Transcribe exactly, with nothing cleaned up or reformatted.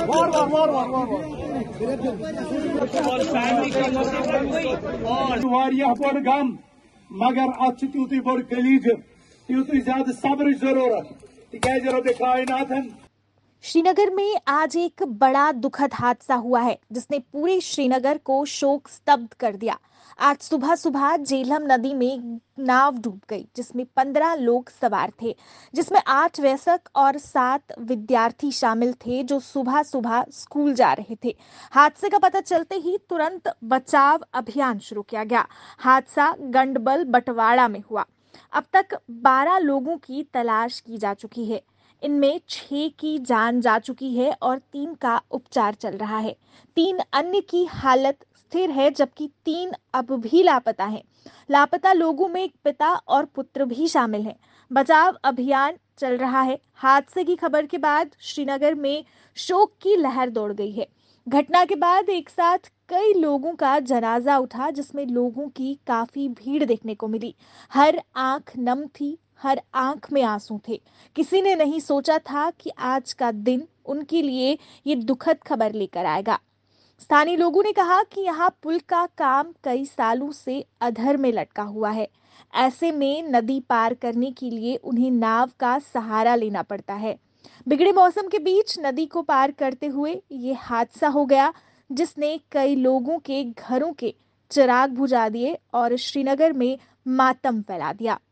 वार वार वार वार वार वारियाह बोड़ गम मगर अत तूत बोड़ गलीज तूत ज्यादा सब्र जरूरत तिकाज रब कायनातन। श्रीनगर में आज एक बड़ा दुखद हादसा हुआ है जिसने पूरे श्रीनगर को शोक स्तब्ध कर दिया। आज सुबह सुबह झेलम नदी में नाव डूब गई जिसमें पंद्रह लोग सवार थे, जिसमें आठ वयस्क और सात विद्यार्थी शामिल थे जो सुबह सुबह स्कूल जा रहे थे। हादसे का पता चलते ही तुरंत बचाव अभियान शुरू किया गया। हादसा गंडबल बटवाड़ा में हुआ। अब तक बारह लोगों की तलाश की जा चुकी है। इनमें छह की जान जा चुकी है और तीन का उपचार चल रहा है। तीन अन्य की हालत स्थिर है जबकि तीन अब भी लापता हैं। लापता लोगों में एक पिता और पुत्र भी शामिल हैं। बचाव अभियान चल रहा है। हादसे की खबर के बाद श्रीनगर में शोक की लहर दौड़ गई है। घटना के बाद एक साथ कई लोगों का जनाजा उठा जिसमें लोगों की काफी भीड़ देखने को मिली। हर आंख नम थी, हर आंख में आंसू थे। किसी ने नहीं सोचा था कि आज का दिन उनके लिए ये दुखद खबर लेकर आएगा। स्थानीय लोगों ने कहा कि यहाँ पुल का काम कई सालों से अधर में लटका हुआ है। ऐसे में नदी पार करने के लिए उन्हें नाव का सहारा लेना पड़ता है। बिगड़े मौसम के बीच नदी को पार करते हुए ये हादसा हो गया जिसने कई लोगों के घरों के चिराग बुझा दिए और श्रीनगर में मातम फैला दिया।